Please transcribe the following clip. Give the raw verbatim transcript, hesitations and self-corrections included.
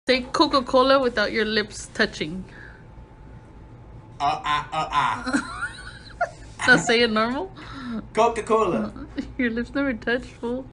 Say Coca-Cola without your lips touching. Uh, uh, uh, uh. Now say it normal. Coca-Cola. Your lips never touch, fool.